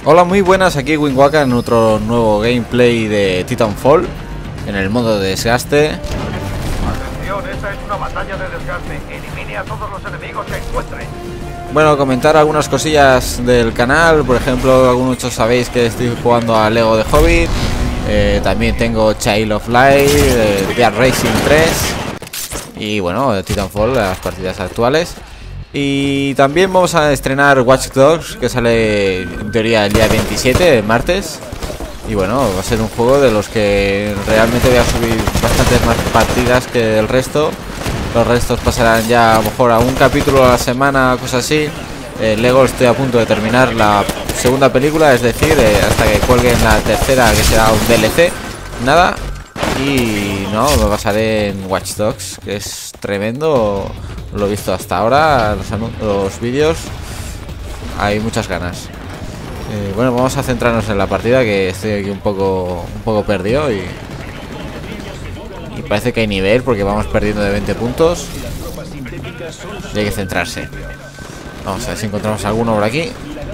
Hola, muy buenas, aquí Winwaka en otro nuevo gameplay de Titanfall en el modo de desgaste. Atención, esta es una batalla de desgaste. Elimine a todos los enemigos que encuentre. Bueno, comentar algunas cosillas del canal. Por ejemplo, algunos sabéis que estoy jugando a Lego de Hobbit. También tengo Child of Light, Dead Racing 3 y bueno, de Titanfall, las partidas actuales. Y también vamos a estrenar Watch Dogs, que sale en teoría el día 27, el martes. Y bueno, va a ser un juego de los que realmente voy a subir bastantes más partidas que el resto. Los restos pasarán ya a lo mejor a un capítulo a la semana, cosas así. Lego estoy a punto de terminar la segunda película, es decir, hasta que cuelguen la tercera, que será un DLC. Nada. Y no, me basaré en Watch Dogs, que es tremendo. Lo he visto hasta ahora, los vídeos. Hay muchas ganas. Bueno, vamos a centrarnos en la partida, que estoy aquí un poco perdido y parece que hay nivel, porque vamos perdiendo de 20 puntos y hay que centrarse. Vamos a ver si encontramos alguno por aquí.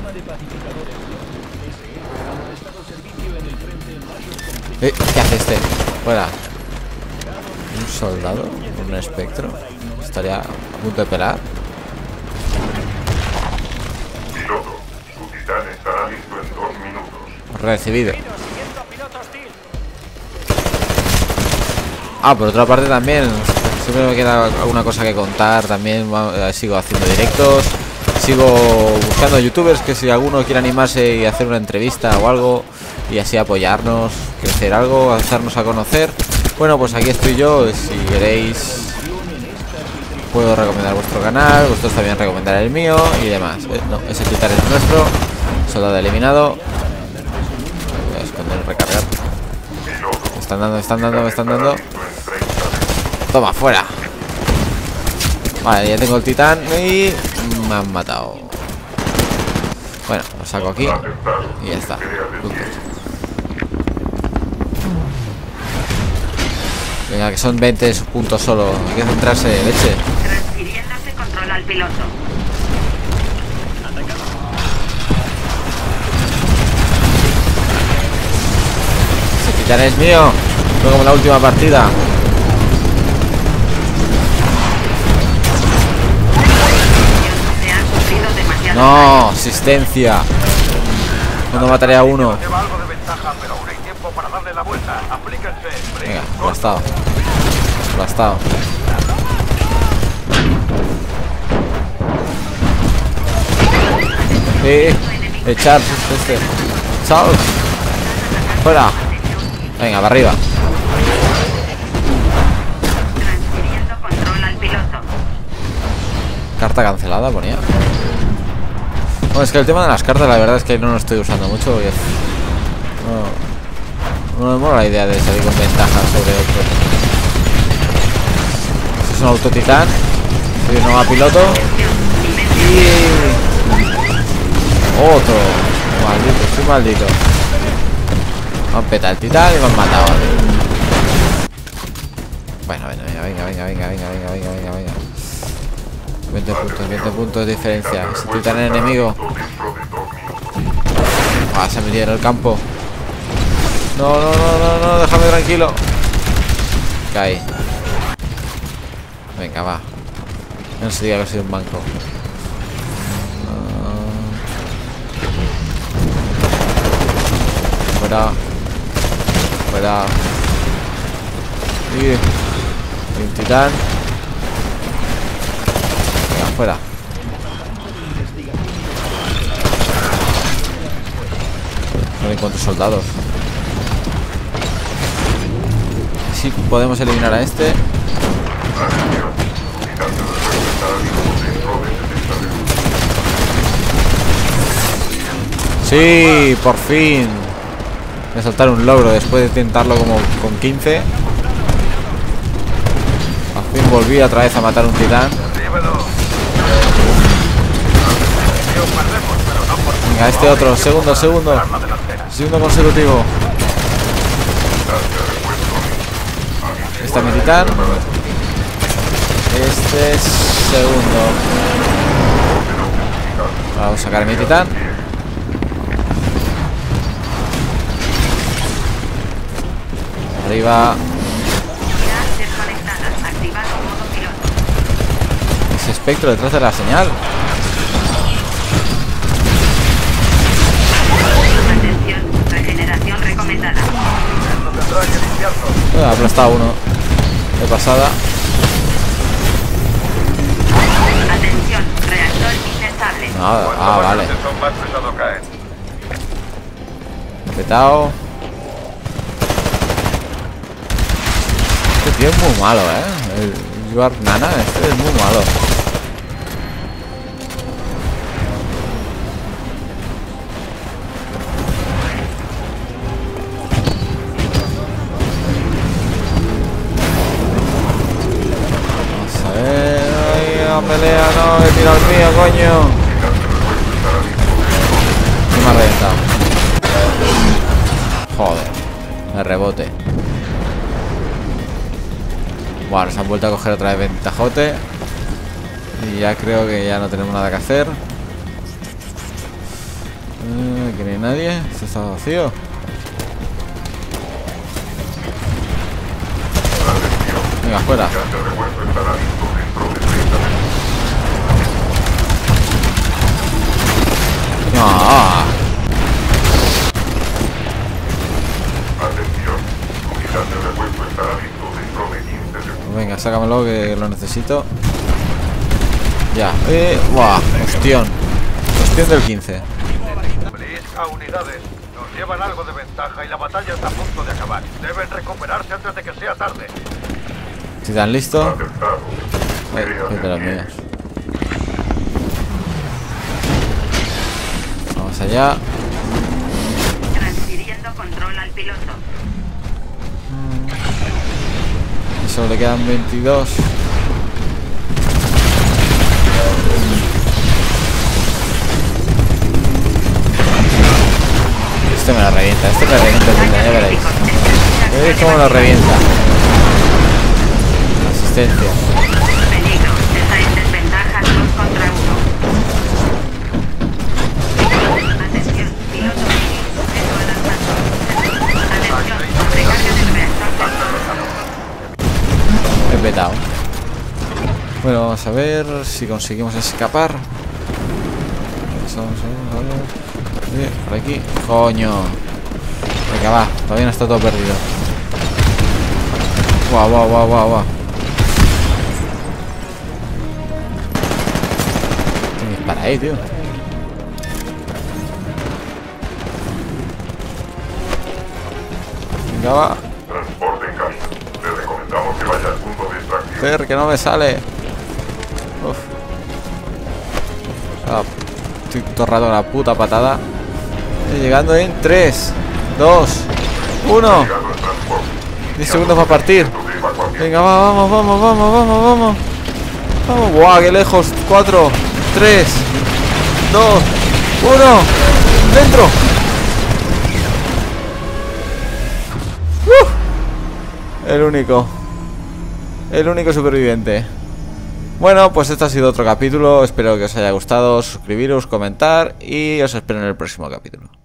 ¿Qué hace este? Fuera. Un soldado, un espectro. Estaría a punto de pelar. Piloto, su titán estará listo en 2 minutos. Recibido. Por otra parte también, siempre me queda alguna cosa que contar. También sigo haciendo directos. Sigo buscando youtubers que si alguno quiere animarse y hacer una entrevista o algo, y así apoyarnos, crecer algo, hacernos a conocer. Bueno, pues aquí estoy yo. Si queréis, puedo recomendar vuestro canal, vosotros también recomendar el mío y demás. No, ese titán es nuestro. Soldado eliminado. Voy a esconder el recargar. Me están dando. Toma, fuera. Vale, ya tengo el titán y me han matado. Bueno, lo saco aquí y ya está. Venga, que son 20 puntos solo. Hay que centrarse, leche. Transfiriéndose control al piloto. Ese titán es mío. No como la última partida. No, asistencia. No mataré a uno. Lleva algo de ventaja, pero aún hay tiempo para darle la vuelta. Aplíquense. Venga, aplastado. Echar este. Charles. Fuera. Venga, para arriba. Transfiriendo control al piloto. Carta cancelada, ponía. Bueno, es que el tema de las cartas, la verdad es que no lo estoy usando mucho. No me mola la idea de salir con ventaja sobre otros. Este es un autotitán. Soy un nuevo piloto. Y otro. Maldito, soy maldito. Me han petado el titán y me han matado. Bueno, venga. 20 puntos de diferencia. Ese titán enemigo. Se ha metido en el campo. No, déjame tranquilo. Caí. Venga, va. No se diga que ha sido un banco. Fuera. Y un titán. Venga, fuera. No encuentro soldados. Si podemos eliminar a este. Sí, por fin. Voy a saltar un logro después de intentarlo como con 15. Al fin volví otra vez a matar un titán. Venga, este otro, segundo consecutivo. Este es mi titán. Este es segundo. Vamos a sacar mi titán. Arriba. Unidad desconectada. Activado modo piloto. Ese espectro detrás de la señal. Atención. Regeneración recomendada. Esto tendrá que limpiarlo. Ha aplastado uno de pasada. Atención. Reactor inestable. Nada. Cuanto Ah, más vale. grandes son, más pesado caen. Petao. Este tío es muy malo, El Yuar Nana, este es muy malo. Vamos a ver. Ay, la pelea, no, he tirado el mío, coño. ¿Qué me ha reventado? Joder, de rebote. Bueno, se han vuelto a coger otra vez ventajote. Y ya creo que ya no tenemos nada que hacer. Aquí no hay nadie. Esto está vacío. Venga, fuera. No. Atención, unidad de repuesto estará listo dentro de 15 segundos. Venga, sácamelo que lo necesito. Ya. Buah, ostión. Ostión del 15. Bliss a unidades. Nos llevan algo de ventaja y la batalla está a punto de acabar. Deben recuperarse antes de que sea tarde. Si están listos. Aceptado. De los míos. Vamos allá. Transfiriendo control al piloto. Y solo le quedan 22. Este me lo revienta, este me revienta, ya veréis. ¿Veis cómo lo revienta? Asistencia. Peligro. Estáis en desventaja 2 contra 1. Atención. Piloto enemigo sujeto al asalto. Atención. Recarga del reactor. He petado. Bueno, vamos a ver si conseguimos escapar. Vamos a ver. Por aquí. Coño. Venga, va. Todavía no está todo perdido. Guau, guau, guau, guau, guau. ¿Qué me dispara ahí, tío? Venga, va. Transporte en camino. Le recomendamos que vaya al punto de extracción. Fer, que no me sale. Uf. Ah, estoy todo el rato con la puta patada. Estoy llegando en 3, 2, 1. Llegado el transporte. 10 segundos para partir. De evacuación. Venga, vamos, vamos, vamos, vamos, vamos. Vamos, guau, qué lejos. 4, 3, 2, 1. Dentro. El único superviviente. Bueno, pues este ha sido otro capítulo. Espero que os haya gustado. Suscribiros, comentar y os espero en el próximo capítulo.